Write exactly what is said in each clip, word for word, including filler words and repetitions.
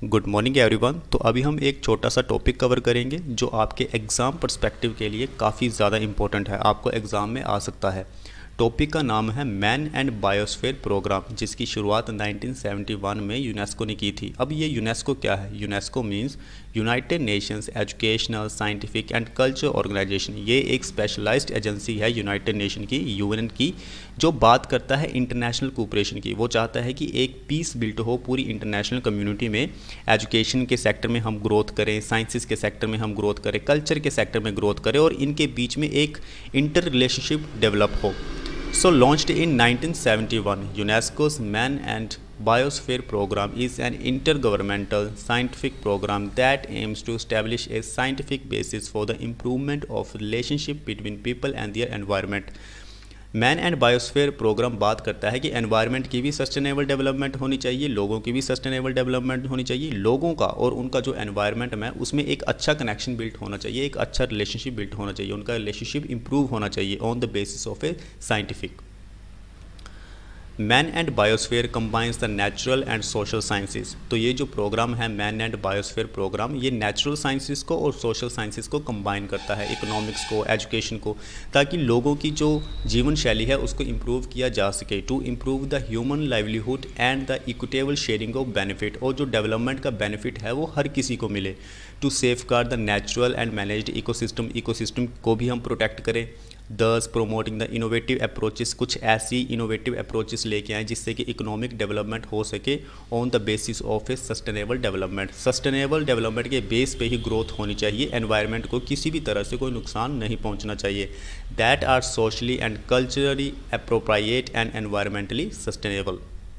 Good morning everyone. तो अभी हम एक छोटा सा टॉपिक कवर करेंगे जो आपके एग्ज़ाम पर्सपेक्टिव के लिए काफ़ी ज़्यादा इम्पोर्टेंट है, आपको एग्ज़ाम में आ सकता है। टॉपिक का नाम है मैन एंड बायोस्फीयर प्रोग्राम, जिसकी शुरुआत नाइनटीन सेवेंटी वन में यूनेस्को ने की थी। अब ये यूनेस्को क्या है? UNESCO means United Nations Educational Scientific and Culture Organisation. ये एक स्पेशलाइज्ड एजेंसी है यूनाइटेड नेशन की, यूएन की, जो बात करता है इंटरनेशनल कोऑपरेशन की। वो चाहता है कि एक पीस बिल्ट हो पूरी इंटरनेशनल कम्युनिटी में। एजुकेशन के सेक्टर में हम ग्रोथ करें, साइंसिस के सेक्टर में हम ग्रोथ करें, कल्चर के सेक्टर में ग्रोथ करें और इनके बीच में एक इंटर रिलेशनशिप डेवलप हो। So launched in nineteen seventy-one, UNESCO's Man and Biosphere Program is an intergovernmental scientific program that aims to establish a scientific basis for the improvement of relationship between people and their environment. Man and biosphere programme बात करता है कि environment की भी sustainable development होनी चाहिए, लोगों की भी सस्टेनेबल डेवलपमेंट होनी चाहिए, लोगों का और उनका जो एनवायरनमेंट में उसमें एक अच्छा कनेक्शन बिल्ट होना चाहिए, एक अच्छा रिलेशनशिप बिल्ट होना चाहिए, उनका रिलेशनशिप इंप्रूव होना चाहिए on the basis of a scientific. Man and biosphere combines the natural and social sciences. तो ये जो प्रोग्राम है मैन एंड बायोस्फीयर प्रोग्राम, ये नेचुरल साइंसेस को और सोशल साइंसेस को कंबाइन करता है, इकोनॉमिक्स को, एजुकेशन को, ताकि लोगों की जो जीवन शैली है उसको इम्प्रूव किया जा सके, to improve the human livelihood and the equitable sharing of benefit. और जो डेवलपमेंट का बेनिफिट है वो हर किसी को मिले। To safeguard the natural and managed ecosystem, ecosystem को भी हम प्रोटेक्ट करें। दस प्रोमोटिंग द इनोवेटिव अप्रोचेस, कुछ ऐसी इनोवेटिव अप्रोचेस लेके आएँ जिससे कि इकोनॉमिक डेवलपमेंट हो सके on the basis of a sustainable development. Sustainable development के बेस पे ही ग्रोथ होनी चाहिए, एनवायरनमेंट को किसी भी तरह से कोई नुकसान नहीं पहुंचना चाहिए। That are socially and culturally appropriate and environmentally sustainable.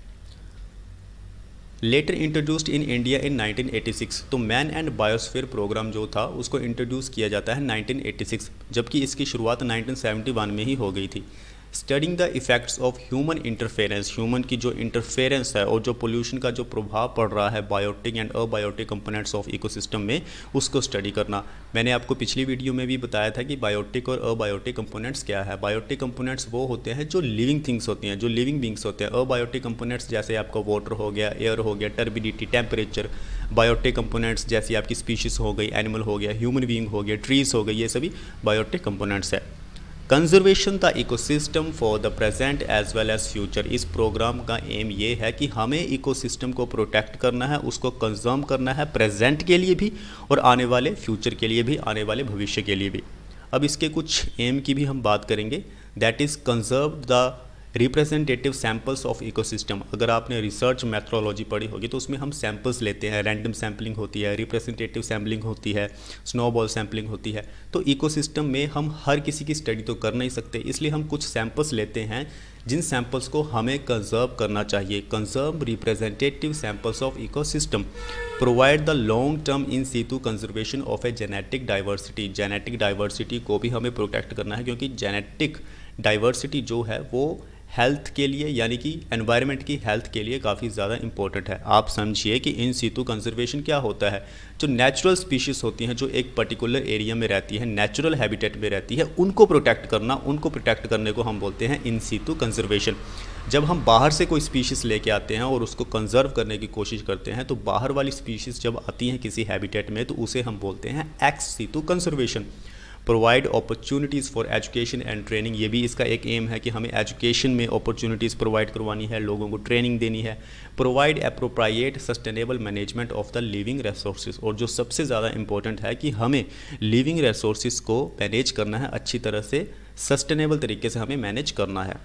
Later introduced in India in nineteen eighty six. तो मैन एंड बायोस्फीयर प्रोग्राम जो था उसको इंट्रोड्यूस किया जाता है नाइनटीन एटी सिक्स, जबकि इसकी शुरुआत नाइनटीन सेवेंटी वन में ही हो गई थी। Studying the effects of human interference, human की जो इंटरफेरेंस है और जो पोल्यूशन का जो प्रभाव पड़ रहा है biotic and abiotic components of ecosystem में, उसको स्टडी करना। मैंने आपको पिछली वीडियो में भी बताया था कि बायोटिक और अबायोटिक कंपोनेंट्स क्या है। बायोटिक कंपोनेंट्स वो होते हैं जो लिविंग थिंग्स होती हैं, जो लिविंग बींग्स होते हैं। अबायोटिक कंपोनेंट्स जैसे आपका वाटर हो गया, एयर हो गया, टर्बिडिटी, टेम्परेचर। बायोटिक कंपोनेंट्स जैसी आपकी स्पीशीज़ हो गई, एनिमल हो गया, ह्यूमन बींग हो गया, ट्रीज़ हो गई, ये सभी बायोटिक कंपोनेंट्स है। Conservation the ecosystem for the present as well as future. इस प्रोग्राम का एम ये है कि हमें इकोसिस्टम को प्रोटेक्ट करना है, उसको कंजर्व करना है प्रेजेंट के लिए भी और आने वाले फ्यूचर के लिए भी, आने वाले भविष्य के लिए भी। अब इसके कुछ एम की भी हम बात करेंगे। That is conserve the representative samples of ecosystem. अगर आपने रिसर्च मेथोडोलॉजी पढ़ी होगी तो उसमें हम सैम्पल्स लेते हैं, रैंडम सैम्पलिंग होती है, रिप्रेजेंटेटिव सैम्पलिंग होती है, स्नोबॉल सैम्पलिंग होती है। तो इकोसिस्टम में हम हर किसी की स्टडी तो कर नहीं सकते, इसलिए हम कुछ सैम्पल्स लेते हैं जिन सैम्पल्स को हमें कंजर्व करना चाहिए। Conserve representative samples of ecosystem provide the long term in situ conservation of a genetic diversity. Genetic diversity को भी हमें प्रोटेक्ट करना है, क्योंकि जेनेटिक डाइवर्सिटी जो है वो हेल्थ के लिए, यानी कि एनवायरनमेंट की हेल्थ के लिए काफ़ी ज़्यादा इंपॉर्टेंट है। आप समझिए कि इन सीटू कंजर्वेशन क्या होता है। जो नेचुरल स्पीशीज़ होती हैं, जो एक पर्टिकुलर एरिया में रहती है, नेचुरल हैबिटेट में रहती है, उनको प्रोटेक्ट करना, उनको प्रोटेक्ट करने को हम बोलते हैं इन सीटू कंजर्वेशन। जब हम बाहर से कोई स्पीशीज़ लेके आते हैं और उसको कंजर्व करने की कोशिश करते हैं, तो बाहर वाली स्पीशीज़ जब आती हैं किसी हैबिटेट में, तो उसे हम बोलते हैं ex situ conservation. Provide opportunities for education and training. ये भी इसका एक एम है कि हमें एजुकेशन में अपॉर्चुनिटीज़ प्रोवाइड करवानी है, लोगों को ट्रेनिंग देनी है। Provide appropriate sustainable management of the living resources. और जो सबसे ज़्यादा इंपॉर्टेंट है कि हमें लिविंग रिसोर्सेज को मैनेज करना है अच्छी तरह से, सस्टेनेबल तरीके से हमें मैनेज करना है।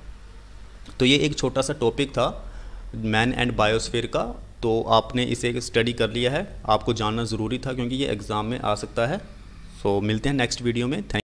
तो ये एक छोटा सा टॉपिक था मैन एंड बायोस्फीयर का। तो आपने इसे स्टडी कर लिया है, आपको जानना ज़रूरी था क्योंकि ये एग्ज़ाम में आ सकता है। सो so, मिलते हैं नेक्स्ट वीडियो में। थैंक